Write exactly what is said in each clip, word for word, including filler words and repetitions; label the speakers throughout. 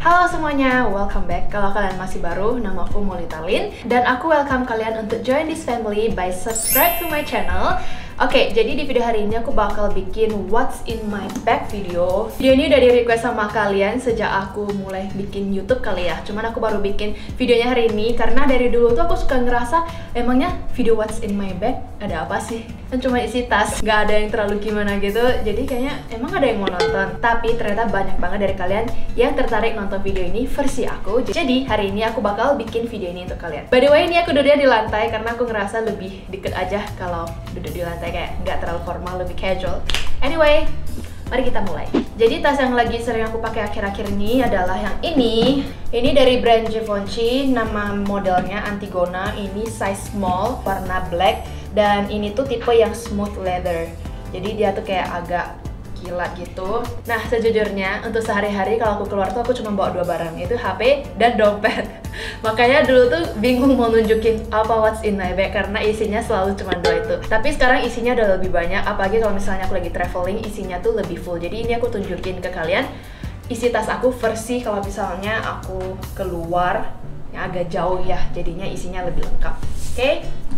Speaker 1: Halo semuanya, welcome back. Kalau kalian masih baru, nama aku Molita Lin dan aku welcome kalian untuk join this family by subscribe to my channel. Oke, jadi di video hari ini aku bakal bikin what's in my bag video. Video ini udah di request sama kalian sejak aku mulai bikin YouTube kali ya. Cuman aku baru bikin videonya hari ini karena dari dulu tuh aku suka ngerasa emangnya video what's in my bag ada apa sih? Kan cuma isi tas, nggak ada yang terlalu gimana gitu. Jadi kayaknya emang ada yang mau nonton. Tapi ternyata banyak banget dari kalian yang tertarik nonton video ini versi aku. Jadi hari ini aku bakal bikin video ini untuk kalian. By the way, ini aku duduknya di lantai karena aku ngerasa lebih deket aja kalau duduk di lantai, kayak nggak terlalu formal, lebih casual. Anyway, mari kita mulai. Jadi tas yang lagi sering aku pakai akhir-akhir ini adalah yang ini. Ini dari brand Givenchy, nama modelnya Antigona. Ini size small, warna black, dan ini tuh tipe yang smooth leather. Jadi dia tuh kayak agak kilat gitu. Nah, sejujurnya untuk sehari-hari kalau aku keluar tuh aku cuma bawa dua barang, yaitu H P dan dompet. Makanya dulu tuh bingung mau nunjukin apa what's in my bag karena isinya selalu cuma dua itu. Tapi sekarang isinya udah lebih banyak, apalagi kalau misalnya aku lagi traveling, isinya tuh lebih full. Jadi ini aku tunjukin ke kalian isi tas aku versi kalau misalnya aku keluar yang agak jauh ya, jadinya isinya lebih lengkap. Oke? Okay?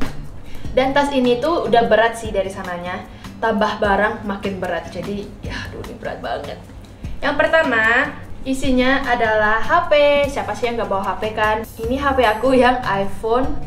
Speaker 1: Dan tas ini tuh udah berat sih dari sananya. Tambah barang makin berat, jadi ya aduh ini berat banget. Yang pertama isinya adalah H P. Siapa sih yang nggak bawa H P kan? Ini H P aku yang iPhone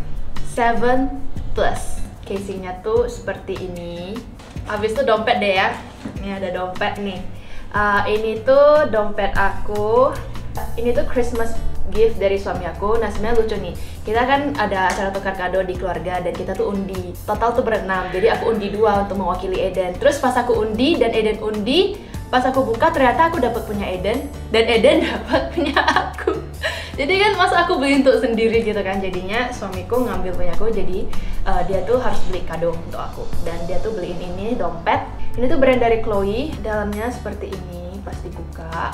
Speaker 1: seven Plus. Casingnya tuh seperti ini. Habis itu dompet deh ya. Ini ada dompet nih. Uh, ini tuh dompet aku. Ini tuh Christmas gift dari suami aku. Nah sebenarnya lucu nih, kita kan ada acara tukar kado di keluarga dan kita tuh undi, total tuh berenam, jadi aku undi dua untuk mewakili Eden. Terus pas aku undi dan Eden undi, pas aku buka ternyata aku dapat punya Eden dan Eden dapat punya aku. Jadi kan masa aku beli untuk sendiri gitu kan, jadinya suamiku ngambil punya aku. Jadi uh, dia tuh harus beli kado untuk aku dan dia tuh beliin ini dompet. Ini tuh brand dari Chloe, dalamnya seperti ini pas dibuka.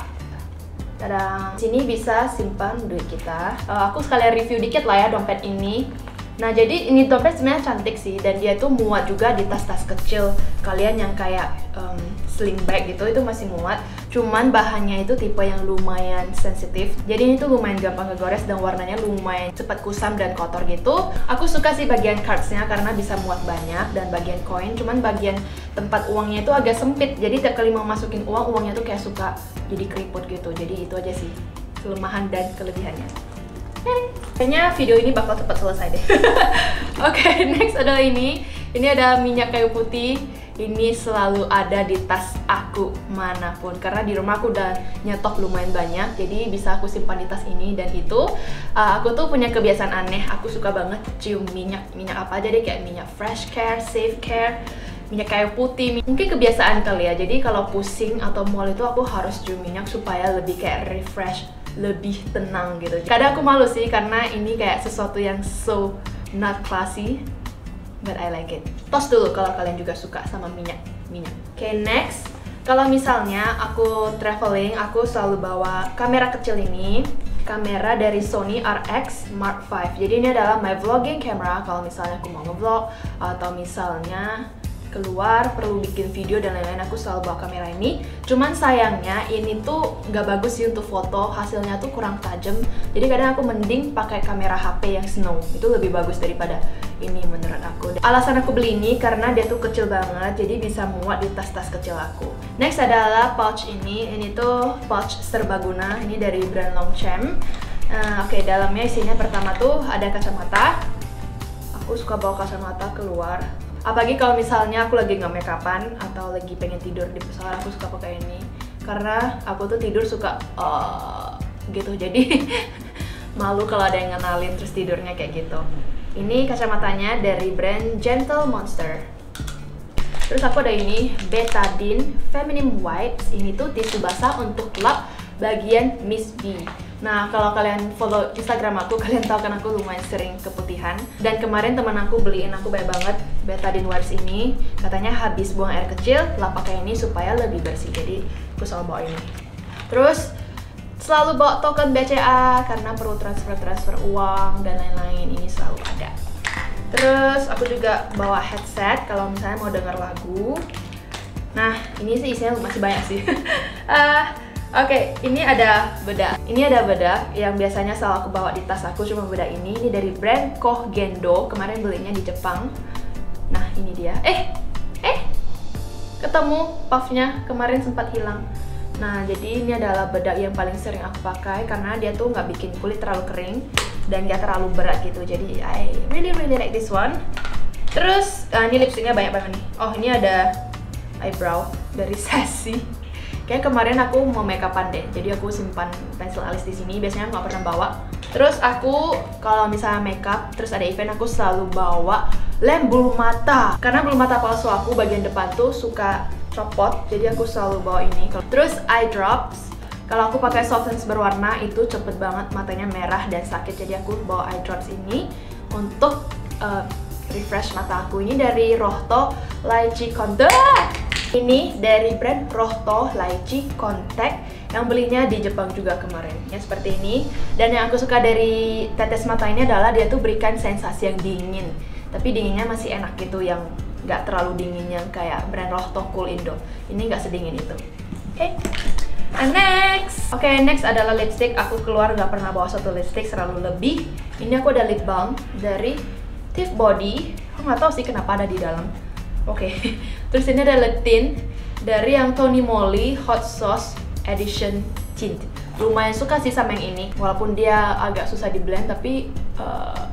Speaker 1: Tadang. Sini bisa simpan duit kita. Uh, aku sekalian review dikit lah ya dompet ini. Nah jadi ini dompet sebenarnya cantik sih dan dia tuh muat juga di tas-tas kecil kalian yang kayak um, sling bag gitu, itu masih muat. Cuman bahannya itu tipe yang lumayan sensitif. Jadi ini tuh lumayan gampang kegores dan warnanya lumayan cepat kusam dan kotor gitu. Aku suka sih bagian cardsnya karena bisa muat banyak dan bagian koin. Cuman bagian tempat uangnya itu agak sempit. Jadi tiap kali mau masukin uang, uangnya tuh kayak suka jadi keriput gitu. Jadi itu aja sih kelemahan dan kelebihannya. Kayaknya video ini bakal cepat selesai deh. Oke, okay, next adalah ini. Ini ada minyak kayu putih. Ini selalu ada di tas aku manapun karena di rumah aku udah nyetok lumayan banyak, jadi bisa aku simpan di tas ini. Dan itu uh, aku tuh punya kebiasaan aneh, aku suka banget cium minyak minyak apa aja deh, kayak minyak fresh care, safe care, minyak kayu putih. Mungkin kebiasaan kali ya, jadi kalau pusing atau mual itu aku harus cium minyak supaya lebih kayak refresh, lebih tenang gitu. Kadang aku malu sih karena ini kayak sesuatu yang so not classy, but I like it. Tos dulu kalau kalian juga suka sama minyak minyak. Oke, okay, next. Kalau misalnya aku traveling, aku selalu bawa kamera kecil ini. Kamera dari Sony R X Mark five. Jadi ini adalah my vlogging camera kalau misalnya aku mau ngevlog atau misalnya keluar perlu bikin video dan lain-lain, aku selalu bawa kamera ini. Cuman sayangnya ini tuh nggak bagus sih untuk foto, hasilnya tuh kurang tajam. Jadi kadang aku mending pakai kamera H P yang Snow, itu lebih bagus daripada ini menurut aku. Alasan aku beli ini karena dia tuh kecil banget, jadi bisa muat di tas-tas kecil aku. Next adalah pouch ini. Ini tuh pouch serbaguna, ini dari brand Longchamp. uh, Oke, okay, dalamnya isinya pertama tuh ada kacamata. Aku suka bawa kacamata keluar, apalagi kalau misalnya aku lagi nggak make upan atau lagi pengen tidur di pesawat, aku suka pakai ini karena aku tuh tidur suka uh, gitu, jadi malu kalau ada yang ngenalin terus tidurnya kayak gitu. Ini kacamatanya dari brand Gentle Monster. Terus aku ada ini Betadine Feminine Wipes. Ini tuh tisu basah untuk lap bagian Miss B. Nah, kalau kalian follow Instagram aku, kalian tahu kan aku lumayan sering keputihan. Dan kemarin teman aku beliin aku banyak banget Betadine Wipes ini. Katanya habis buang air kecil, lap pakai ini supaya lebih bersih. Jadi aku selalu bawa ini. Terus selalu bawa token B C A karena perlu transfer-transfer uang dan lain-lain. Ini selalu ada. Terus aku juga bawa headset kalau misalnya mau denger lagu. Nah, ini sih isinya masih banyak sih. uh, Oke, ini ada bedak. Ini ada bedak yang biasanya selalu aku bawa di tas aku, cuma bedak ini. Ini dari brand Koh Gendo. Kemarin belinya di Jepang. Nah, ini dia. Eh, eh, ketemu puffnya. Kemarin sempat hilang. Nah, jadi ini adalah bedak yang paling sering aku pakai karena dia tuh nggak bikin kulit terlalu kering dan nggak terlalu berat gitu. Jadi I really really like this one. Terus, uh, ini lipstiknya banyak banget nih. Oh, ini ada eyebrow dari Sassy. Kayak kemarin aku mau make upan deh, jadi aku simpan pensil alis di sini. Biasanya nggak pernah bawa. Terus aku kalau misalnya make up, terus ada event, aku selalu bawa lem bulu mata. Karena bulu mata palsu aku bagian depan tuh suka copot, jadi aku selalu bawa ini. Terus eye drops. Kalau aku pakai softens berwarna itu cepet banget matanya merah dan sakit, jadi aku bawa eye drops ini untuk uh, refresh mata aku. Ini dari Rohto Lychee Contact. Ini dari brand Rohto Lychee Contact yang belinya di Jepang juga kemarin. Ya seperti ini. Dan yang aku suka dari tetes mata ini adalah dia tuh berikan sensasi yang dingin. Tapi dinginnya masih enak gitu, yang nggak terlalu dingin yang kayak brand Rohto Cool Indo. Ini nggak sedingin itu. Oke. Okay. And next, oke okay, next adalah lipstick. Aku keluar nggak pernah bawa satu lipstick, selalu lebih. Ini aku ada lip balm dari Tiff Body. Aku nggak tahu sih kenapa ada di dalam. Oke, okay. Terus ini ada lip tint dari yang Tony Moly Hot Sauce Edition Tint. Lumayan suka sih sama yang ini, walaupun dia agak susah di blend, tapi uh,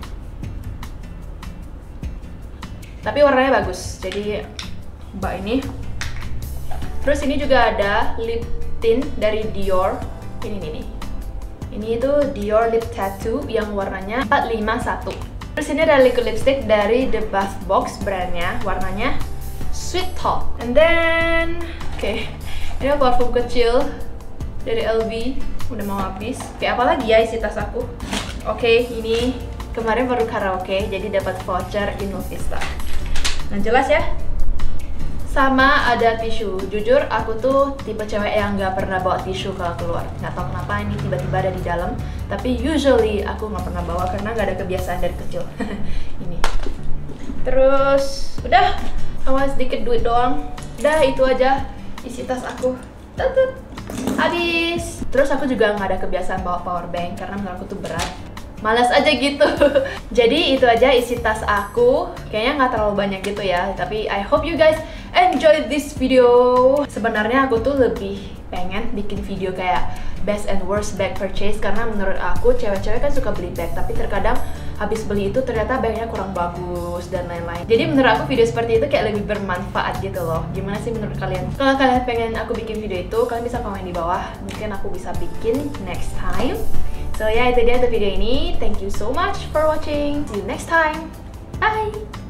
Speaker 1: tapi warnanya bagus. Jadi mbak ini. Terus ini juga ada lip tint dari Dior. Ini nih nih. Ini itu Dior Lip Tattoo yang warnanya empat lima satu. Terus ini ada liquid lipstick dari The Bath Box brandnya, warnanya Sweet Talk. And then, oke, okay, ini parfum kecil dari L V, udah mau habis. Oke, okay, apalagi ya isi tas aku? Oke, okay, ini kemarin baru karaoke, jadi dapat voucher Innovista. Nah jelas ya. Sama ada tisu. Jujur aku tuh tipe cewek yang nggak pernah bawa tisu kalau keluar. Nggak tahu kenapa ini tiba-tiba ada di dalam. Tapi usually aku nggak pernah bawa karena nggak ada kebiasaan dari kecil. Ini. Terus udah, sama sedikit duit doang. Udah itu aja isi tas aku. Tutut. Habis. Terus aku juga nggak ada kebiasaan bawa power bank karena menurut aku tuh berat. Malas aja gitu. Jadi itu aja isi tas aku. Kayaknya nggak terlalu banyak gitu ya. Tapi I hope you guys enjoy this video. Sebenarnya aku tuh lebih pengen bikin video kayak best and worst bag purchase, karena menurut aku cewek-cewek kan suka beli bag, tapi terkadang habis beli itu ternyata bagnya kurang bagus dan lain-lain. Jadi menurut aku video seperti itu kayak lebih bermanfaat gitu loh. Gimana sih menurut kalian? Kalau kalian pengen aku bikin video itu, kalian bisa komen di bawah. Mungkin aku bisa bikin next time. So ya, itu dia untuk video ini. Thank you so much for watching. See you next time. Bye!